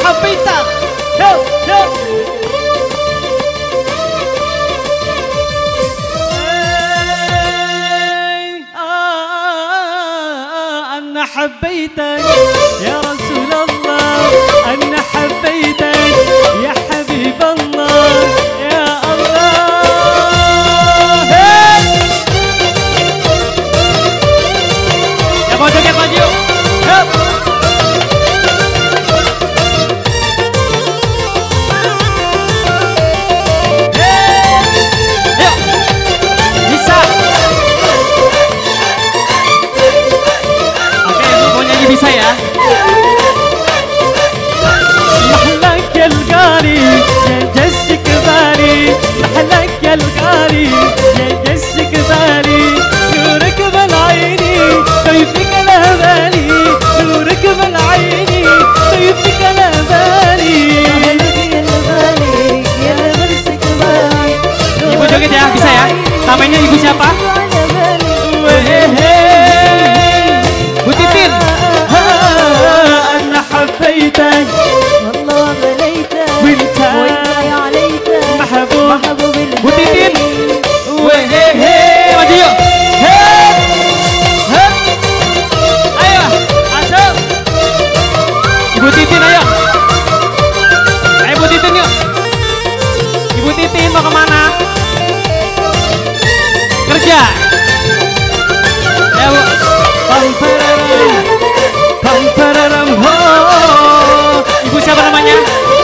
حبيتك يو يو أنا حبيتك يا رسول الله أنا حبيتك يا حبيب الله يا الله يا ماجو يا ماجو bisa ya. محلك يا القاري يا جسك بالي محلك يا القاري يا جسك بالي نورك بالعيني طيفك على بالي نورك بالعيني طيفك على بالي يا جسك بالي. Ibu joget ya, bisa ya? Namanya ibu siapa? Bu Titin. حبيتك والله غليتك وانت يا عليتك محبوب وديدين وهي هي وديو ايوه عشان Ibu Titin ayo Ibu Titin yuk Ibu Titin mau kemana kerja ya bu Pampararam ho Ibu siapa namanya?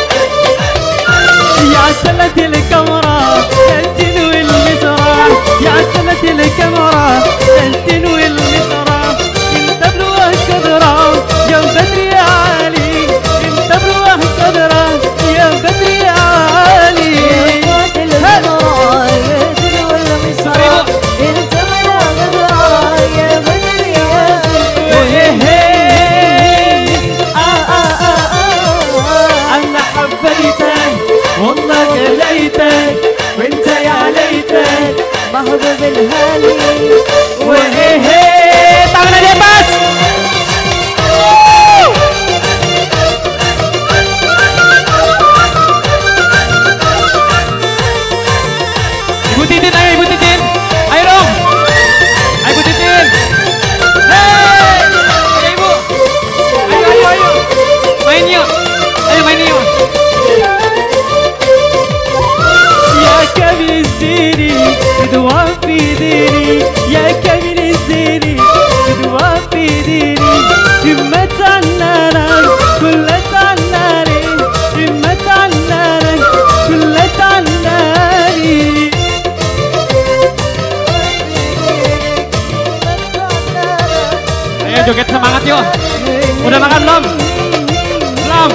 Ya salatil kamera Tantin wil misra Ya salatil kamera Tantin wil misra Inta bluah kadra Ya badri ali Inta bluah kadra Ya badri ali Ya salatil kamera Ya badri wal misra Inta bluah kadra Ya badri ali والله ليتك وانت يا ليتك محبوب الهالي وهي هي tangan di atas Ibu Titin ayo Ibu Titin ayo dong ayo Ibu Titin hei ayo Ibu ayo main yuk ayo main yuk كامل الزيني بدوام في ديني يا كامل الزيني بدوام في ديني همة عنانك كل عناني همة عنانك كل عناني ayo joget semangat yuk udah makan belum? belum?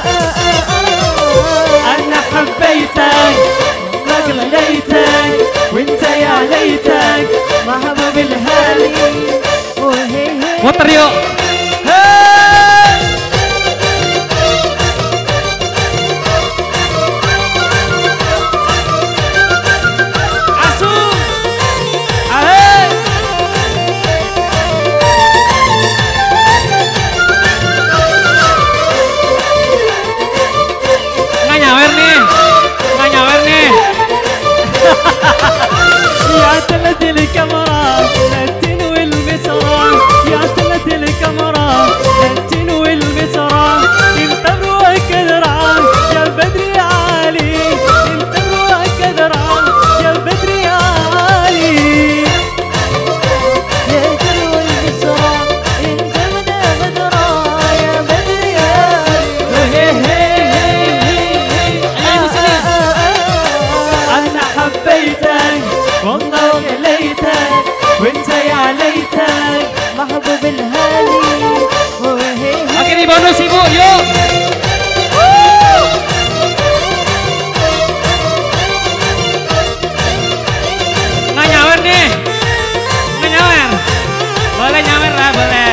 أنا حبيتك ليتك وانت يا ليتك محبوب الهالي muter yuk asu nggak nyawer nih يا تلت الكاميرا التين والمسرى يا تلت الكاميرا التين والمسرى انت بروحك درعا يا بدري عالي انت بروحك درعا يا بدري عالي يا تلو المسرى انت بدرا يا بدري عالي انا حبيتك والله ليتك وانت يا ليتك محبوب الهالي oke nih bonus ibu yuk nggak nyawer nih nggak nyawer boleh nyawer lah boleh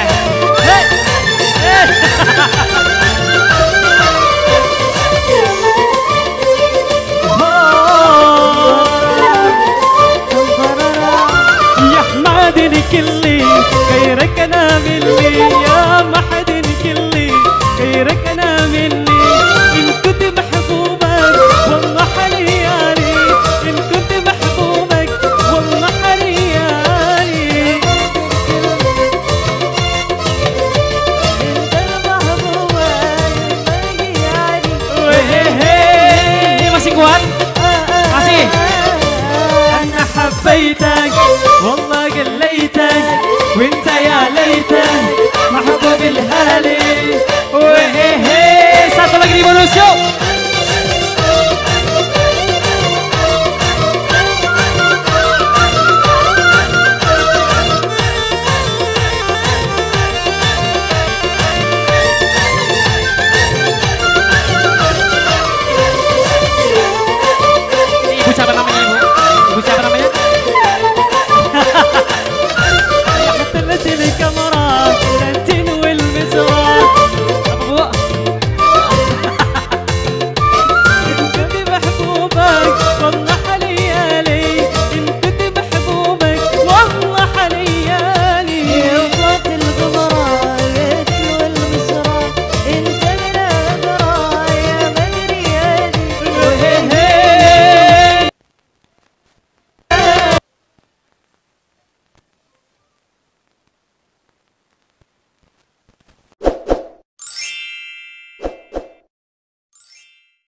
كلي غيرك انا مني يا ما حد كلي غيرك انا مني حبيتك والله قليتك وانت يا ليتك محبوب الهالي. وهي هي صوت الله قريب ونوسيو.